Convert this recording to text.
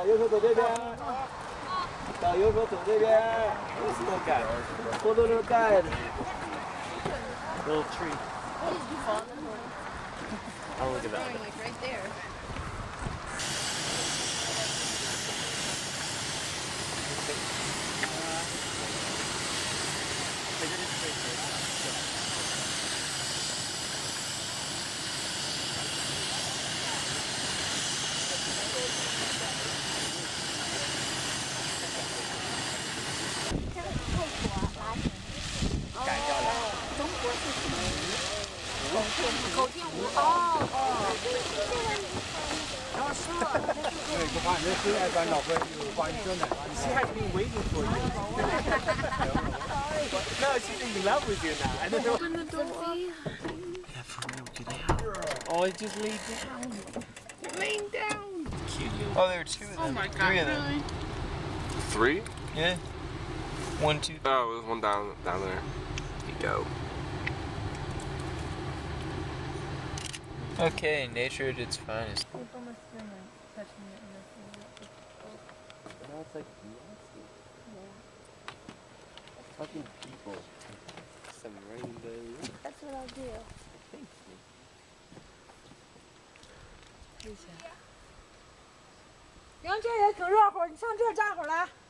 的，右手走这边。的，右手走这边。Little guy. Poor little guy. Little tree. Oh, look at that. Like right there. She has been waiting for you. No, she's in love with you now. I don't know. Open the door. Yeah, for real, get out. Oh, it just laid down. You're laying down. Cute. Oh, there were 2 of them. Oh my God, 3 of them. really? 3? Yeah. 1, 2. Oh, there's one down there. There you go. Okay, nature at its finest. Now it's like fucking people. Some rainbows. That's what I'll do. Thank you. 杨姐也挺热乎，你上这儿站会儿来。